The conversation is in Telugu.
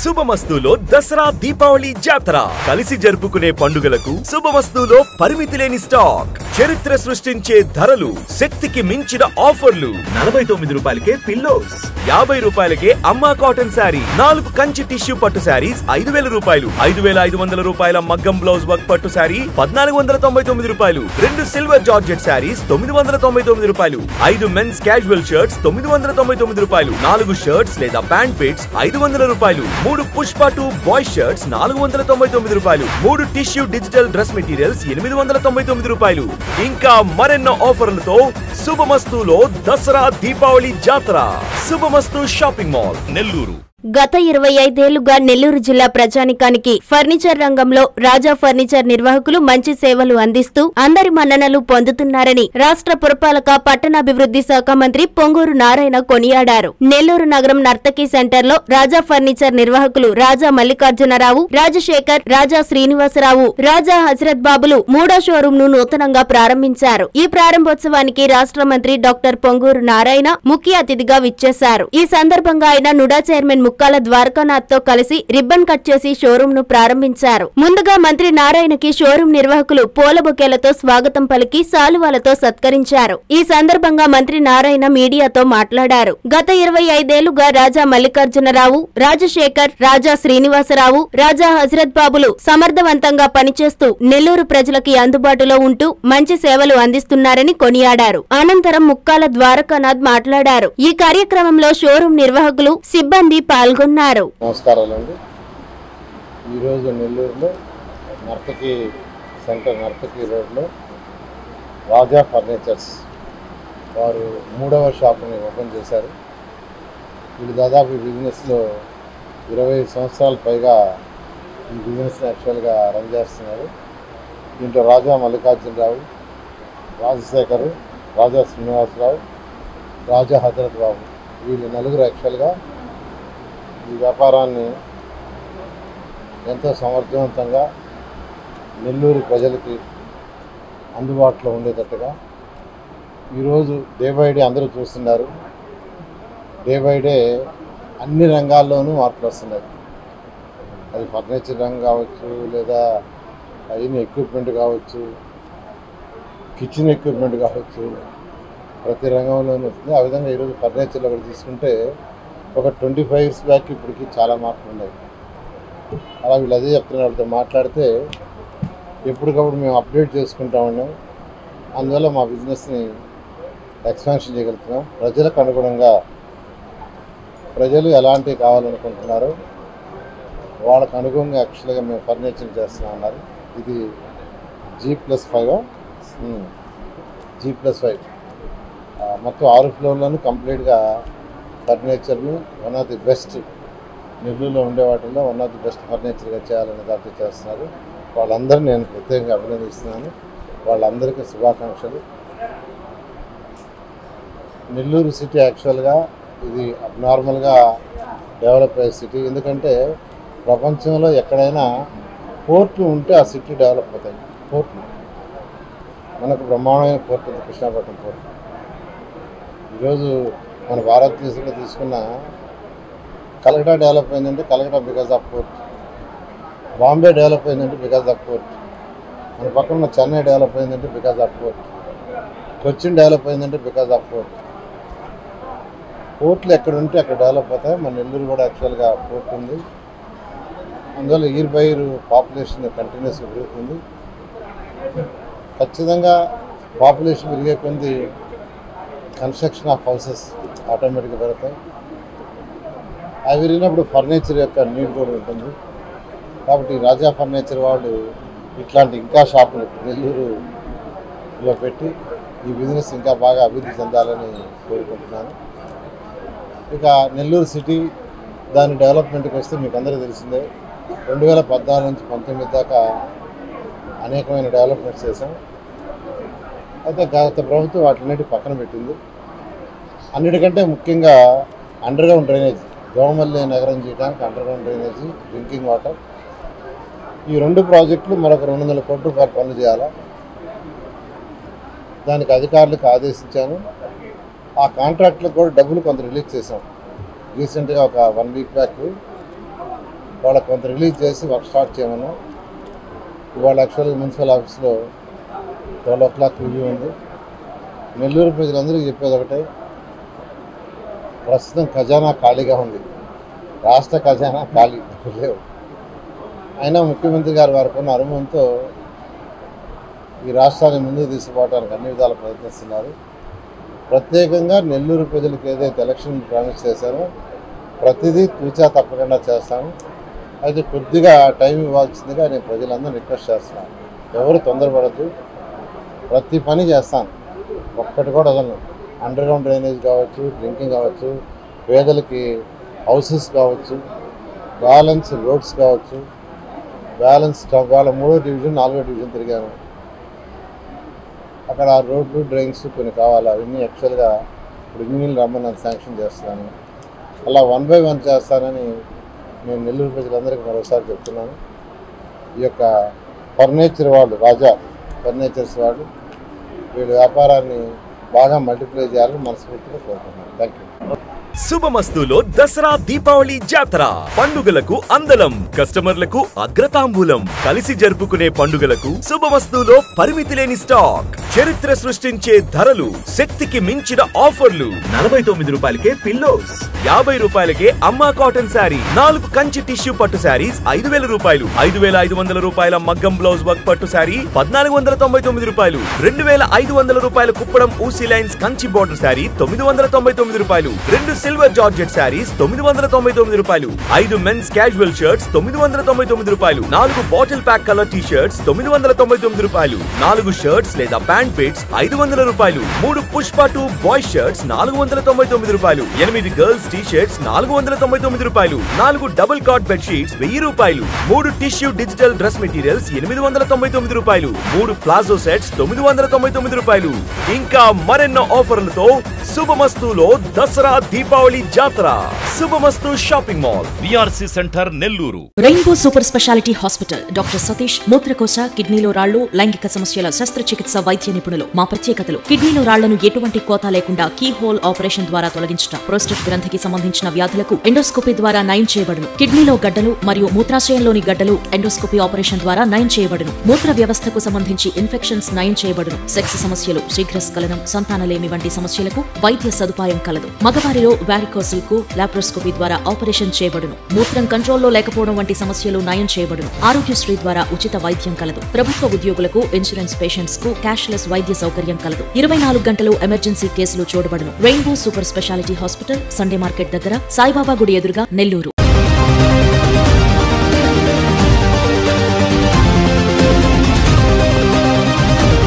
శుభమస్తులో దసరా దీపావళి జాతర కలిసి జరుపుకునే పండుగలకు శుభమస్తులో పరిమితి లేని స్టాక్, చరిత్ర సృష్టించే ధరలు, శక్తికి మించిన ఆఫర్లు. 49 రూపాయలకే పిల్లోస్, 50 రూపాయలకే అమ్మా కాటన్ శారీ, 4 కంచి టిష్యూ పట్టు శారీస్ 5000 రూపాయలు, 5500 రూపాయల మగ్గం బ్లౌజ్ వర్క్ పట్టు శారీ 1499 రూపాయలు, 2 సిల్వర్ జార్జెట్ శారీస్ 999 రూపాయలు, 5 మెన్స్ క్యాజువల్ షర్ట్స్ 999 రూపాయలు, 4 షర్ట్స్ లేదా ప్యాంట్ పిట్స్ 500 రూపాయలు, 3 పుష్ప 2 బాయ్ షర్ట్స్ 499 రూపాయలు, 3 టిష్యూ డిజిటల్ డ్రెస్ మెటీరియల్స్ 899 రూపాయలు. ఇంకా మరెన్నో ఆఫర్లతో శుభమస్తులో దసరా దీపావళి జాతర. Shubhamastu shopping mall, Nellore. గత 25 ఏళ్లుగా నెల్లూరు జిల్లా ప్రజానికానికి ఫర్నిచర్ రంగంలో రాజా ఫర్నిచర్ నిర్వాహకులు మంచి సేవలు అందిస్తూ అందరి మన్ననలు పొందుతున్నారని రాష్ట్ర పురపాలక పట్టణాభివృద్ధి శాఖ మంత్రి పొంగూరు నారాయణ కొనియాడారు. నెల్లూరు నగరం నర్తకి సెంటర్ లో రాజా ఫర్నిచర్ నిర్వాహకులు రాజా మల్లికార్జునరావు, రాజశేఖర్, రాజా శ్రీనివాసరావు, రాజా హజరత్ బాబులు 3వ షోరూం ను నూతనంగా ప్రారంభించారు. ఈ ప్రారంభోత్సవానికి రాష్ట్ర మంత్రి డాక్టర్ పొంగూరు నారాయణ ముఖ్య అతిథిగా విచ్చేశారు. ఈ సందర్భంగా ఆయన నుడా చైర్మన్ ముక్కాల ద్వారకానాథ్ తో కలిసి రిబ్బన్ కట్ చేసి షోరూం ను ప్రారంభించారు. ముందుగా మంత్రి నారాయణకి షోరూం నిర్వాహకులు పూల బొకేలతో స్వాగతం పలికి శాలువాలతో సత్కరించారు. ఈ సందర్భంగా మంత్రి నారాయణ మీడియాతో మాట్లాడారు. గత 25 ఏళ్లుగా రాజా మల్లికార్జునరావు, రాజశేఖర్, రాజా శ్రీనివాసరావు, రాజా హజరత్ బాబులు సమర్థవంతంగా పనిచేస్తూ నెల్లూరు ప్రజలకి అందుబాటులో ఉంటూ మంచి సేవలు అందిస్తున్నారని కొనియాడారు. అనంతరం ముక్కాల ద్వారకానాథ్ మాట్లాడారు. ఈ కార్యక్రమంలో షోరూం నిర్వాహకులు, సిబ్బంది పాల్గొన్నారు. నమస్కారాలండి. ఈరోజు నెల్లూరులో నర్తకి సెంటర్, నర్తకి రోడ్లో రాజా ఫర్నిచర్స్ వారు 3వ షాపుని ఓపెన్ చేశారు. వీళ్ళు దాదాపు ఈ బిజినెస్లో 20 సంవత్సరాల పైగా ఈ బిజినెస్ని యాక్చువల్గా రన్ చేస్తున్నారు. దీంట్లో రాజా మల్లికార్జునరావు, రాజశేఖర్, రాజా శ్రీనివాసరావు, రాజా హజరత్ బాబు వీళ్ళు నలుగురు యాక్చువల్గా ఈ వ్యాపారాన్ని ఎంతో సమర్థవంతంగా నెల్లూరు ప్రజలకి అందుబాటులో ఉండేటట్టుగా ఈరోజు డే బై డే అందరూ చూస్తున్నారు. డే బై డే అన్ని రంగాల్లోనూ మార్పులు వస్తున్నాయి. అది ఫర్నిచర్ రంగం కావచ్చు, లేదా అయిన ఎక్విప్మెంట్ కావచ్చు, కిచెన్ ఎక్విప్మెంట్ కావచ్చు, ప్రతి రంగంలోనూ వస్తుంది. ఆ విధంగా ఈరోజు ఫర్నిచర్లో కూడా తీసుకుంటే ఒక 25 years బ్యాక్ ఇప్పటికి చాలా మార్పులు ఉన్నాయి. అలా వీళ్ళు అదే చెప్తున్నారు. వాళ్ళతో మాట్లాడితే ఎప్పటికప్పుడు మేము అప్డేట్ చేసుకుంటా ఉన్నాం. అందువల్ల మా బిజినెస్ని ఎక్స్పాన్షన్ చేయగలుగుతున్నాం. ప్రజలకు అనుగుణంగా ప్రజలు ఎలాంటివి కావాలనుకుంటున్నారో వాళ్ళకు అనుగుణంగా యాక్చువల్గా మేము ఫర్నిచర్ చేస్తున్నాం అన్నారు. ఇది G+5 G+5 మొత్తం 6 ఫ్లోర్లను కంప్లీట్గా ఫర్నిచర్ని వన్ ఆఫ్ ది బెస్ట్ నెల్లూరులో ఉండే వాటిల్లో వన్ ఆఫ్ ది బెస్ట్ ఫర్నిచర్గా చేయాలని దాంట్లో చేస్తున్నారు. వాళ్ళందరినీ నేను ప్రత్యేకంగా అభినందిస్తున్నాను. వాళ్ళందరికీ శుభాకాంక్షలు. నెల్లూరు సిటీ యాక్చువల్గా ఇది అబ్నార్మల్గా డెవలప్ అయ్యే సిటీ. ఎందుకంటే ప్రపంచంలో ఎక్కడైనా పోర్ట్లు ఉంటే ఆ సిటీ డెవలప్ అవుతాయి. పోర్ట్లు మనకు బ్రహ్మాండమైన పోర్ట్ ఉంది, కృష్ణాపట్నం పోర్ట్. ఈరోజు మన భారతదేశంలో తీసుకున్న కలకటా డెవలప్ అయిందంటే Calcutta because of port, Bombay develop అయిందంటే బికాజ్ ఆఫ్ పోర్ట్, మన పక్కన ఉన్న చెన్నై డెవలప్ అయిందంటే because of port, Cochin develop అయిందంటే బికాజ్ ఆఫ్ పోర్ట్. పోర్ట్లు ఎక్కడ ఉంటే అక్కడ డెవలప్ అవుతాయి. మన నెల్లూరు కూడా యాక్చువల్గా పోర్ట్ ఉంది. అందువల్ల ఇయర్ బై ఇయర్ పాపులేషన్ కంటిన్యూస్గా పెరుగుతుంది. ఖచ్చితంగా పాపులేషన్ పెరిగే కొద్ది కన్స్ట్రక్షన్ ఆఫ్ హౌసెస్ ఆటోమేటిక్గా పెడతాయి. అవి పెరిగినప్పుడు ఫర్నిచర్ యొక్క నీడ్ కూడా ఉంటుంది. కాబట్టి రాజా ఫర్నిచర్ వాళ్ళు ఇట్లాంటి ఇంకా షాపులు నెల్లూరులో పెట్టి ఈ బిజినెస్ ఇంకా బాగా అభివృద్ధి చెందాలని కోరుకుంటున్నాను. ఇక నెల్లూరు సిటీ దాని డెవలప్మెంట్కి వస్తే మీకు అందరికీ తెలిసిందే. 2014 నుంచి 19 దాకా అనేకమైన డెవలప్మెంట్స్ చేసాం. అయితే గత ప్రభుత్వం వాటిన్నిటి పక్కన పెట్టింది. అన్నిటికంటే ముఖ్యంగా అండర్గ్రౌండ్ డ్రైనేజ్, దోమల్లి నగరం చేయడానికి అండర్గ్రౌండ్ డ్రైనేజీ, డ్రింకింగ్ వాటర్, ఈ 2 ప్రాజెక్టులు మరొక 200 కోట్ల రూపాయల పనులు చేయాలి. దానికి అధికారులకు ఆదేశించాను. ఆ కాంట్రాక్ట్లకు కూడా డబ్బులు కొంత రిలీజ్ చేసాం. రీసెంట్గా ఒక 1 వీక్ బ్యాక్ వాళ్ళకి కొంత రిలీజ్ చేసి వర్క్ స్టార్ట్ చేయమన్నాం. ఇవాళ యాక్చువల్గా మున్సిపల్ ఆఫీస్లో 12 o'clock రివ్యూ ఉంది. నెల్లూరు ప్రజలందరికీ చెప్పేది ఒకటే, ప్రస్తుతం ఖజానా ఖాళీగా ఉంది, రాష్ట్ర ఖజానా ఖాళీ లేవు. అయినా ముఖ్యమంత్రి గారు వారికి ఉన్న అనుభవంతో ఈ రాష్ట్రాన్ని ముందుకు తీసుకుపోవడానికి అన్ని విధాలు ప్రయత్నిస్తున్నారు. ప్రత్యేకంగా నెల్లూరు ప్రజలకు ఏదైతే ఎలక్షన్ ప్రామిస్ చేశారో ప్రతిదీ తూచా తప్పకుండా చేస్తాను. అయితే కొద్దిగా టైం ఇవ్వాల్సిందిగా నేను ప్రజలందరూ రిక్వెస్ట్ చేస్తున్నాను. ఎవరు తొందరపడద్దు, ప్రతి పని చేస్తాను, ఒక్కటి కూడా వదలను. అండర్ గ్రౌండ్ డ్రైనేజ్ కావచ్చు, డ్రింకింగ్ కావచ్చు, పేదలకి హౌసెస్ కావచ్చు, బ్యాలెన్స్ రోడ్స్ కావచ్చు, బ్యాలెన్స్ వాళ్ళ 3వ డివిజన్ 4వ డివిజన్ తిరిగాను. అక్కడ రోడ్లు డ్రైన్స్ కొన్ని కావాలి, అవన్నీ యాక్చువల్గా ఇప్పుడు ఇంజనీర్లు రమ్మని నాకు శాంక్షన్ చేస్తున్నాను. అలా 1 by 1 చేస్తానని నేను నెల్లూరు ప్రజలందరికీ మరోసారి చెప్తున్నాను. ఈ యొక్క ఫర్నిచర్ వాళ్ళు, రాజా ఫర్నిచర్స్ వాళ్ళు, వీళ్ళ వ్యాపారాన్ని బాగా మల్టిప్లై చేయాలని మనస్ఫూర్తిగా కోరుకుంటున్నాను. Thank you. శుభమస్తులో దసరా దీపావళి జాతర పండుగలకు అందలం, కస్టమర్లకు అగ్రతాంబూలం. కలిసి జరుపుకునే పండుగలకు శుభమస్తులో పరిమితి లేని స్టాక్, చరిత్ర సృష్టించే ధరలు, శక్తికి మించిన ఆఫర్లు. 49 రూపాయలకే పిల్లోస్, 50 రూపాయలకే అమ్మా కాటన్ శారీ, 4 కంచి టిష్యూ పట్టు శారీస్ 5000 రూపాయలు, 5500 రూపాయల మగ్గం బ్లౌజ్ వర్క్ పట్టు శారీ 1499 రూపాయలు, 2500 రూపాయల కుప్పడం ఊసీ లైన్స్ కంచి బోర్డర్ శారీ 999 రూపాయలు, 2 సిల్వర్ జార్జెట్ శారీస్ 999 రూపాయలు, 5 మెన్స్ క్యాజువల్ షర్ట్స్ 999 రూపాయలు, 4 bottle pack colour T shirts 999 రూపాయలు, 4 షర్ట్స్ లేదా ప్యాంట్ పిట్స్ 500 రూపాయలు, 3 పుష్ప 2 బాయ్స్ షర్ట్స్ 499 రూపాయలు, 8 గర్ల్స్ టీ షర్ట్స్ 499 రూపాయలు, 4 డబుల్ కాట్ బెడ్ షీట్స్ 1000 రూపాయలు, 3 టిష్యూ డిజిటల్ డ్రెస్ మెటీరియల్స్ 899 రూపాయలు, 3 ప్లాజో సెట్స్ 999 రూపాయలు. ఇంకా మరెన్నో ఆఫర్లతో శుభమస్తులో దసరా దీపావళి జాతర. Shubhamastu shopping mall, VRC centre, Nellore. Rainbow super speciality hospital. Doctor Satish, మూత్రకోశ, కిడ్నీలో రాళ్లు, లైంగిక సమస్యల శస్త్రచికిత్స వైద్య నిపుణులు. మా ప్రత్యేకతలు: కిడ్నీలో రాళ్లను ఎటువంటి కోత లేకుండా కీ హోల్ ఆపరేషన్ ద్వారా తొలగించడం, ప్రోస్టేట్ గ్రంథికి సంబంధించిన వ్యాధులకు ఎండోస్కోపీ ద్వారా నయం చేయబడును. కిడ్నీలో గడ్డలు మరియు మూత్రాశయంలోని గడ్డలు ఎండోస్కోపీ ఆపరేషన్ ద్వారా నయం చేయబడును. మూత్ర వ్యవస్థకు సంబంధించి ఇన్ఫెక్షన్స్ నయం చేయబడును. సెక్స్ సమస్యలు, శీఘ్రస్ఖలనం, సంతానలేమి వంటి సమస్యలకు వైద్య సదుపాయం కలదు. మగవారిలో వారికోసిల్ కు లాప్రోస్కోపీ ద్వారా ఆపరేషన్ చేయబడును. మూత్రం కంట్రోల్లో లేకపోవడం వంటి సమస్యలు నయం చేయబడును. ఆరోగ్యశ్రీ ద్వారా ఉచిత వైద్యం కలదు. ప్రభుత్వ ఉద్యోగులకు, ఇన్సూరెన్స్ పేషెంట్స్ కు క్యాష్లెస్ వైద్య సౌకర్యం కలదు. 24 గంటలు ఎమర్జెన్సీ కేసులు చూడబడును. Rainbow super speciality hospital, Sunday market దగ్గర, సాయిబాబా గుడి ఎదురుగా, నెల్లూరు.